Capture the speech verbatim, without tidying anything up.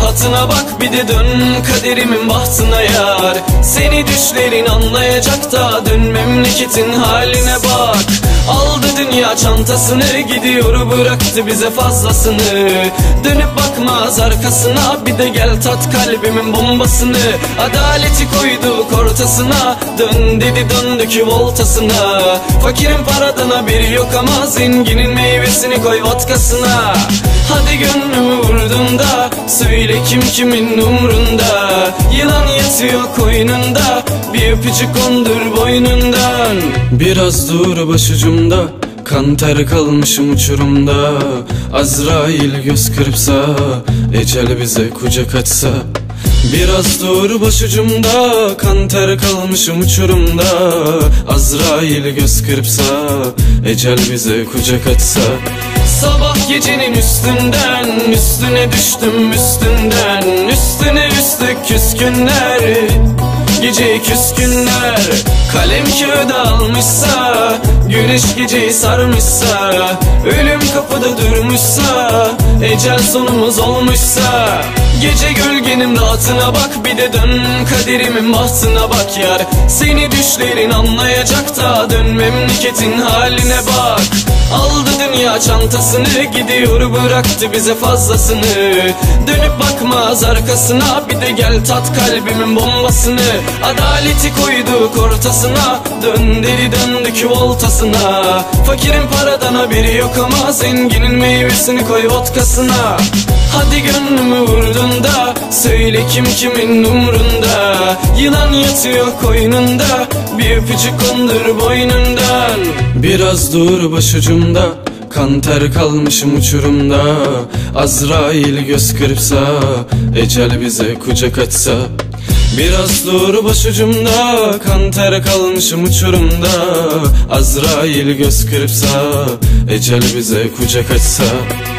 rahatına bak, bir de dön kaderimin bahtına yar. Seni düşlerin anlayacak da dön memleketin haline bak. Aldı dünya çantasını, gidiyor bıraktı bize fazlasını. Dönüp bakmaz arkasına, bir de gel tat kalbimin bombasını. Adaleti koyduk ortasına, dön dedi döndük voltasına. Fakirin paradan haberi yok ama zenginin meyvesini koy vodkasına. Hadi gönlümü vurdun da söyle kim kimin umrunda. Yılan yatıyor koynunda, bir öpücük kondur boynundan. Biraz dur başucumda, kan ter kalmışım uçurumda. Azrail göz kırpsa, ecel bize kucak açsa. Biraz dur başucumda, kan ter kalmışım uçurumda. Azrail göz kırpsa, ecel bize kucak açsa. Sabah gecenin üstünden, üstüne düştüm üstünden. Üstüne üstlük küskünler, gece küskünler. Kalem kağıda almışsa, güneş geceyi sarmışsa. Ölüm kapıda durmuşsa, ecel sonumuz olmuşsa. Gece gölgenin rahatına bak, bir de dön kaderimin bahtına bak yar. Seni düşlerin anlayacak da dön memleketin haline bak. Aldı dünya çantasını, gidiyor bıraktı bize fazlasını. Dönüp bakmaz arkasına, bir de gel tat kalbimin bombasını. Adaleti koyduk ortasına, dön dedi döndük voltasına. Fakirin paradan haberi yok ama zenginin meyvesini koy vodkasına. Hadi gönlümü vurdun da söyle kim kimin umrunda. Yılan yatıyor koynunda, bir öpücük kondur boynundan. Biraz dur başucumda, kan ter kalmışım uçurumda. Azrail göz kırpsa, ecel bize kucak açsa. Biraz dur başucumda, kan ter kalmışım uçurumda. Azrail göz kırpsa, ecel bize kucak açsa.